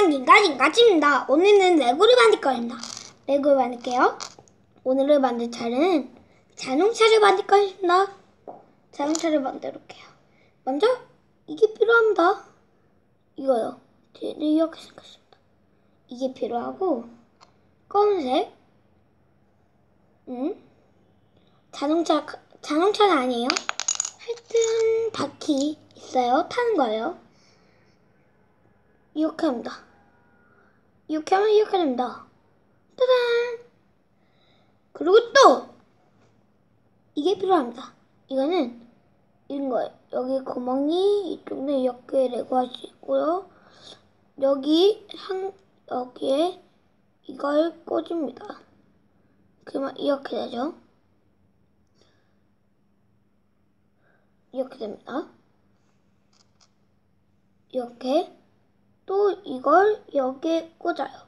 인가집니다. 오늘은 레고를 만들 거입니다. 레고를 만들게요. 오늘을 만들 차는 자동차를 만들 것입니다. 자동차를 만들게요. 먼저 이게 필요합니다. 이거요. 뒤에는 이렇게 생겼습니다. 이게 필요하고 검은색. 자동차는 아니에요. 하여튼 바퀴 있어요. 타는 거예요. 이렇게 합니다. 이렇게 하면 이렇게 됩니다. 짜잔! 그리고 또 이게 필요합니다. 이거는 이런 거예요. 여기 구멍이 이쪽에 이렇게 레고 할 수 있고요. 여기에 이걸 꽂습니다. 그러면 이렇게 되죠. 이렇게 됩니다. 이렇게 또 이걸 여기에 꽂아요.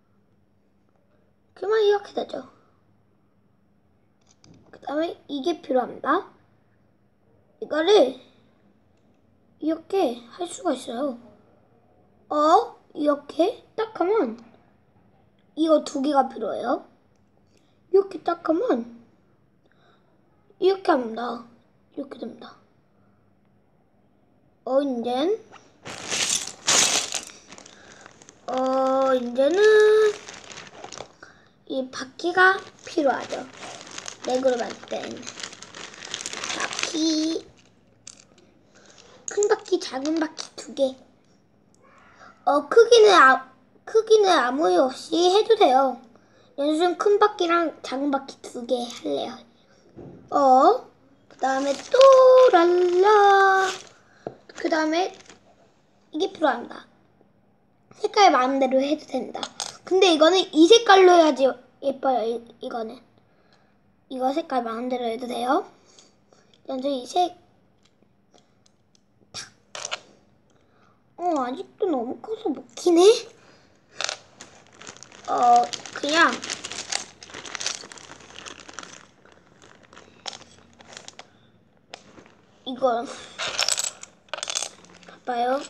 그러면 이렇게 되죠. 그 다음에 이게 필요합니다. 이거를 이렇게 할 수가 있어요. 이렇게 딱 하면 이거 두 개가 필요해요. 이렇게 딱 하면 이렇게 합니다. 이렇게 됩니다. 이제는 이 바퀴가 필요하죠. 레고를 만들 때는 바퀴, 큰 바퀴, 작은 바퀴 두 개. 크기는 아무 일 없이 해도 돼요. 연수는 큰 바퀴랑 작은 바퀴 두 개 할래요. 그 다음에 또 랄라. 그 다음에 이게 필요합니다. 색깔 마음대로 해도 된다. 근데 이거는 이 색깔로 해야지 예뻐요. 이거는 이거 색깔 마음대로 해도 돼요. 연수 이 색. 아직도 너무 커서 못 키네. 그냥 이걸 봐봐요.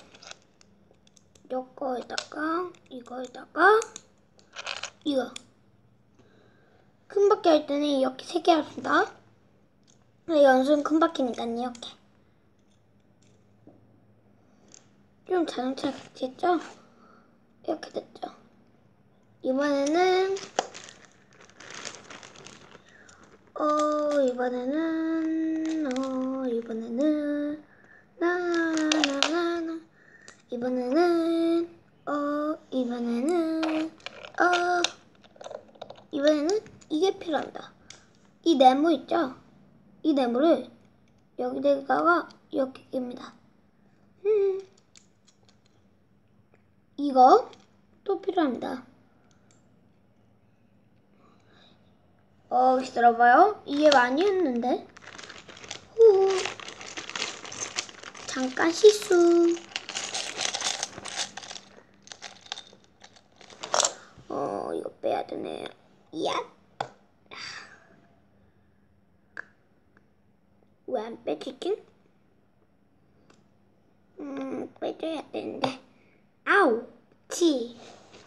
이거에다가 이거 큰 바퀴 할 때는 이렇게 세 개 합니다. 연수는 큰 바퀴니까 이렇게. 좀 자동차 같겠죠? 이렇게 됐죠. 이번에는 이번에는 이게 필요합니다. 이 네모 있죠? 이 네모를 여기다가 이렇게 낍니다. 이거 또 필요합니다. 기다려봐요. 이게 많이 했는데. 잠깐 실수. 이거 빼야 되네. 야. 왜 안 빼지지? 빼줘야 되는데. 아우, 치.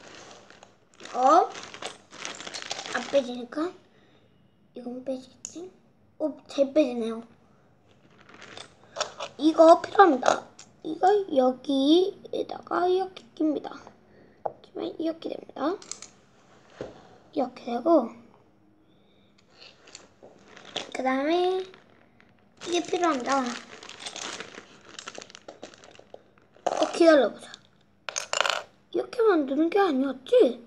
안 빼지니까 이건 빼지겠지? 잘 빼지네요. 이거 필요합니다. 이걸 여기에다가 이렇게 낍니다. 그러면 이렇게 됩니다. 이렇게 되고, 그 다음에 이게 필요합니다. 기다려보자. 이렇게 만드는 게 아니었지?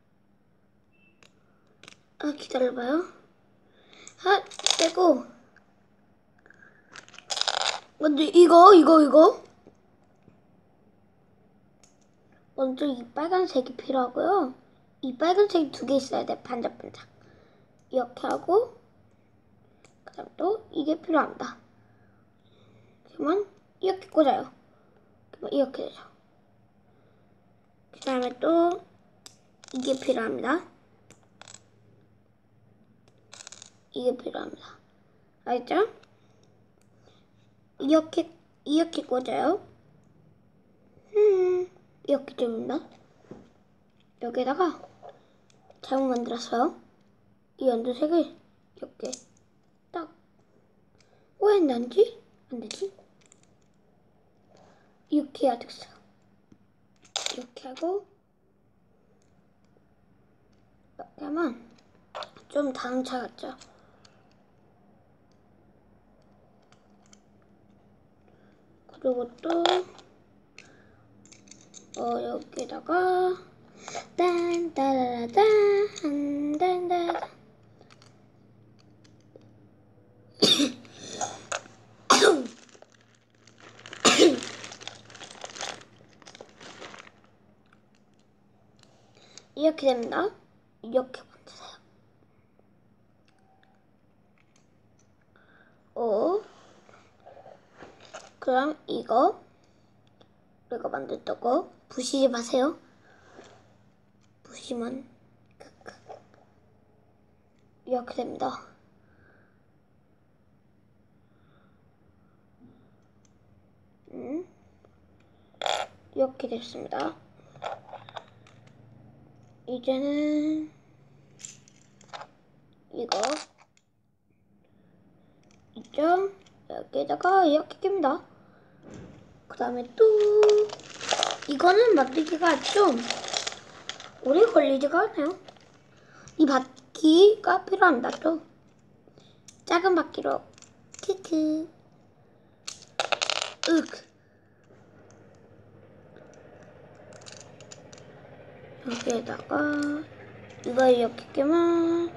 기다려봐요. 떼고. 먼저 이거. 먼저 이 빨간색이 필요하고요. 이 빨간색이 두 개 있어야 돼. 반짝반짝. 이렇게 하고, 그 다음 또 이게 필요합니다. 그러면 이렇게 꽂아요. 그러면 이렇게 되죠. 그 다음에 또 이게 필요합니다. 이게 필요합니다. 알죠? 이렇게 꽂아요. 이렇게 됩니다. 여기에다가 잘못 만들었어요. 이 연두색을 이렇게 딱. 왜 난지? 안 되지? 이렇게 해야 되겠어요. 이렇게 하고 이렇게 하면 좀 다운차 같죠? 그리고 또 여기다가 딴따라란 딴따라 이렇게 됩니다. 이렇게 만드세요. 그럼 이거 우리가 만들었고 부시지 마세요. 부시면 이렇게 됩니다. 이렇게 됐습니다. 이제는 이거 있죠? 여기다가 이렇게 낍니다. 그 다음에 또 이거는 만들기가 좀 오래 걸리지가 않아요. 이 바퀴가 필요합니다. 또 작은 바퀴로 크크 여기에다가 이거 이렇게 끼면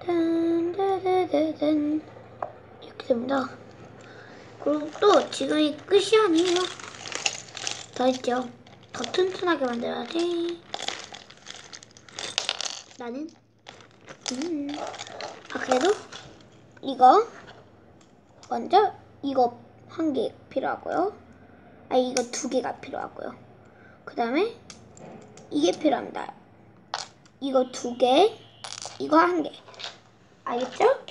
딴따다다단 이렇게 됩니다. 그리고 또 지금이 끝이 아니에요. 더 있죠. 더 튼튼하게 만들어야지. 나는 그래도 이거 먼저 이거 한 개 필요하고요. 이거 두 개가 필요하고요. 그 다음에 이게 필요합니다. 이거 두 개, 이거 한 개. 알겠죠?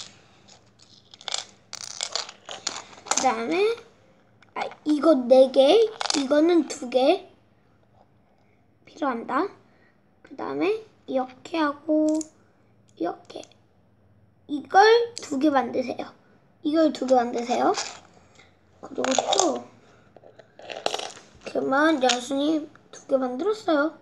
그 다음에 이거 네 개, 이거는 두 개 필요합니다. 그 다음에 이렇게 하고 이렇게 이걸 두 개 만드세요. 이걸 두 개 만드세요. 그리고 또 그만 연순이 두 개 만들었어요.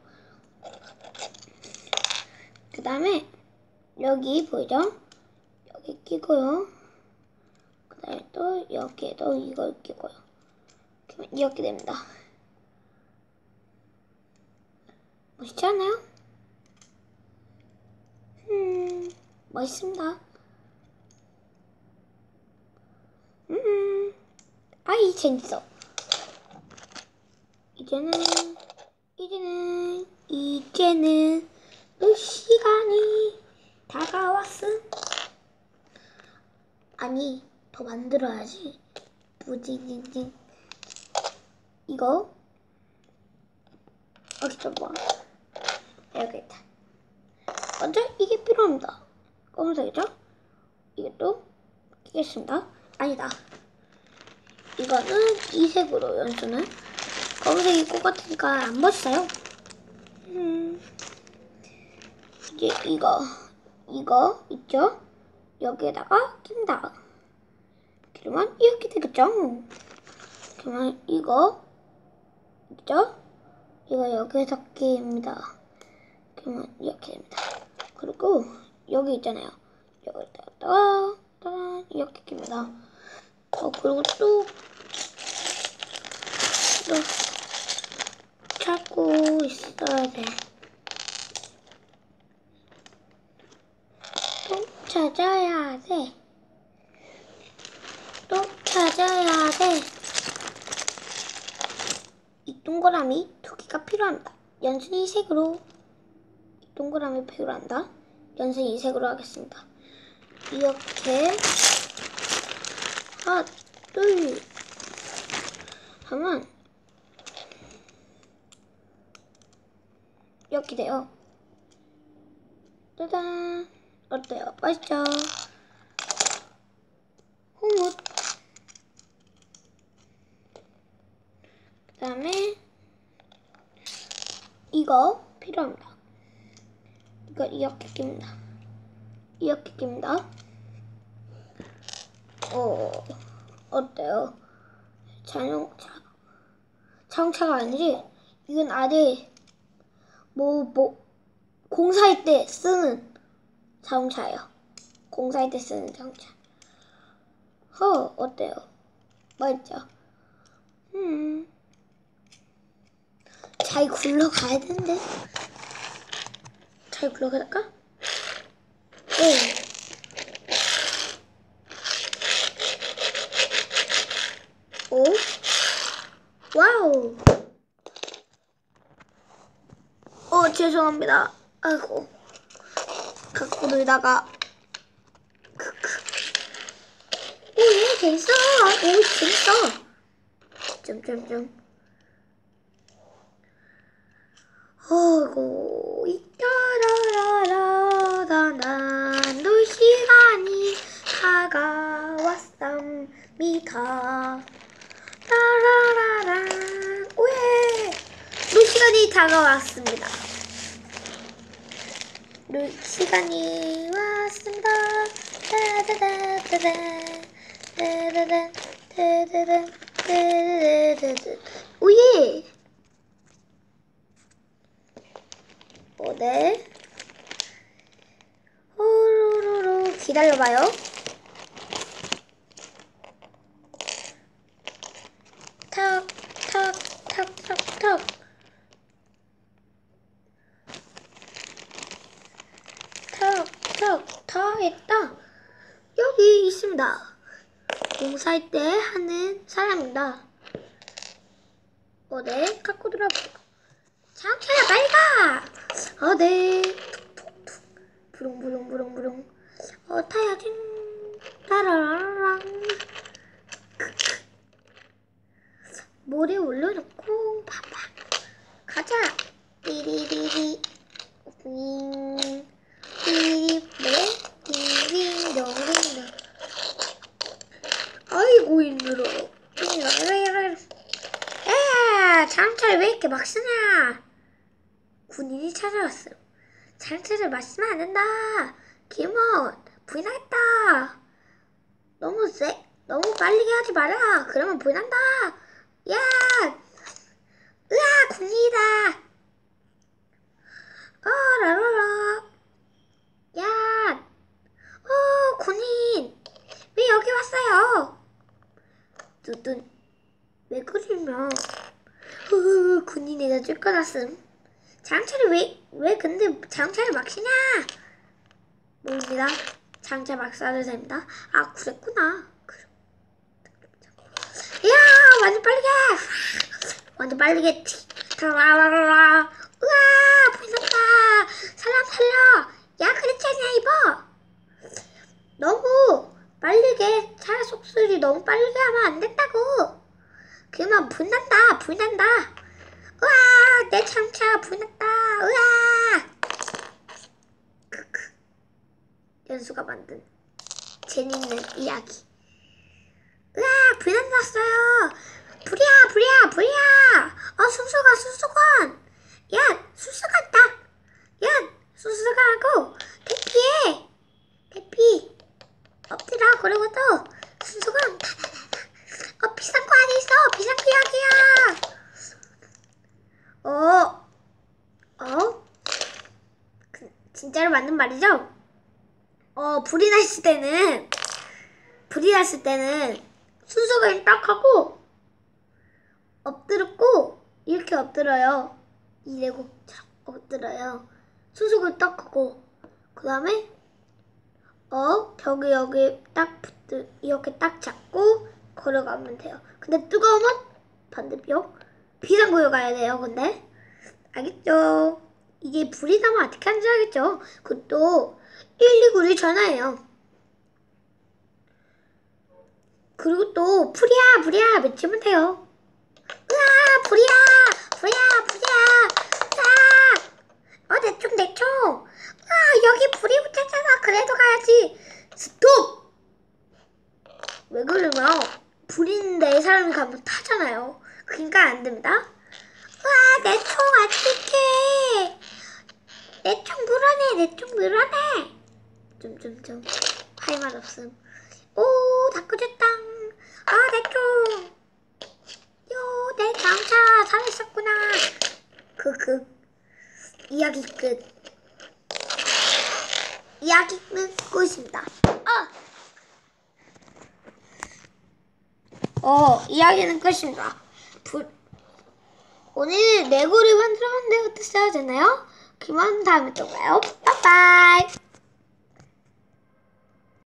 그 다음에 여기 보이죠? 여기 끼고요. 그 다음에 또 여기에도 이걸 끼고요. 그러면 이렇게 됩니다. 멋있지 않아요? 멋있습니다. 아이 재밌어. 이제는 시간이 다가왔음. 아니 더 만들어야지. 부지징징. 이거 어디서 봐. 여기 있다. 먼저 이게 필요합니다. 검은색이죠? 이게 또 끼겠습니다. 아니다. 이거는 이 색으로 연수는 검은색이 똑같으니까 안 멋있어요. 이제 이거 있죠? 여기에다가 낀다. 그러면 이렇게 되겠죠? 그러면 이거 있죠? 이거 여기에서 끼입니다. 그러면 이렇게 됩니다. 그리고 여기 있잖아요. 여기다가 이렇게 낍니다. 그리고 또 찾고 있어야 돼. 또 찾아야 돼. 이 동그라미 두 개가 필요합니다. 연순이 색으로 이 동그라미 필요합니다. 연순이 이 색으로 하겠습니다. 이렇게 하나 둘 하면 이렇게 돼요. 짜잔. 어때요? 맛있죠? 홍옷. 그 다음에 이거 필요합니다. 이렇게 낍니다. 이렇게 낍니다. 어때요? 자동차가 아니지? 이건 아래 공사할 때 쓰는 자동차예요. 공사할 때 쓰는 자동차. 어때요? 맛있죠? 잘 굴러가야 되는데. 잘 굴러갈까? 오. 와우. 죄송합니다. 아이고. 갖고 놀다가. 얘 재밌어. 재밌어. 점점점. 이따라라라라 놀 시간이 다가왔습니다. 라라라라 왜? 놀 시간이 다가왔습니다. 놀 시간이 왔습니다. 따다다다다 따다다 따다다 따다다 오예. 네. 호로로로 기다려봐요. 탁, 탁, 탁, 탁, 탁. 탁, 탁, 다 했다. 여기 있습니다. 공사할 때 하는 사람입니다. 네. 갖고 들어볼게요. 자동차야, 빨리 가! 네. 툭툭툭. 부릉부릉부릉부릉. 타야지. 따라라랑. 모래 올려놓고, 팍팍. 가자. 띠리리리. 윙. 띠리리. 네. 띵띵동띵동. 아이고, 힘들어. 야! 자동차를 왜 이렇게 막 쓰냐? 군인이 찾아왔어요. 자동차를 마시면 안 된다. 김원, 부인하겠다. 너무 빨리 하지 마라. 그러면 부인한다. 야! 으아! 군인이다. 라라라. 야! 군인. 왜 여기 왔어요? 뚜둔. 왜 그러면? 군인이가 쫓겨났음. 자동차를 왜 근데 자동차를 막 쉬냐? 모릅니다. 자동차 막 쏴도 됩니다. 그랬구나. 이야, 완전 빠르게! 완전 빠르게! 타라라라! 우와, 불났다! 사람 살려! 야, 그랬잖아, 이거! 너무 빠르게, 차 속수리 너무 빠르게 하면 안 된다고! 그러면 불난다! 우와! 내 자동차 불났다! 우와! 크크. 연수가 만든 재밌는 이야기. 우와! 불났어요! 불이야! 수수관! 야! 수수관 있다! 야! 수수관하고 대피해! 대피! 엎드려! 그리고 또 수수관 비상구 안에 있어! 비상구 이야기야! 진짜로 맞는 말이죠? 불이 났을 때는 순서가 딱 하고 엎드렸고 이렇게 엎드려요. 이래고 엎드려요. 순서가 딱 하고 그 다음에 벽에 여기 딱 이렇게 딱 잡고 걸어가면 돼요. 근데 뜨거우면 반대벽 비상구역 가야 돼요. 근데 알겠죠? 이게 불이 나면 어떻게 하는지 알겠죠? 그것도 119를 전화해요. 그리고 또 불이야 외치면 돼요. 으아 불이야 내 총 여기 불이 붙었잖아. 그래도 가야지. 스톱. 왜 그러면 불인데 사람이 가면 타잖아요. 그러니까 안 됩니다. 내 총 어떡해. 내 총 물어내. 내 쪽 늘어내. 좀. 할 말 없음. 오, 다 끄졌다. 아, 내 쪽. 요, 내 장차 살았었구나. 이야기 끝. 이야기는 끝입니다. 이야기는 끝입니다. 오늘 레고를 만들어봤는데 어땠어요? 됐나요? 그만 다음에 또 봐요. 빠이빠이.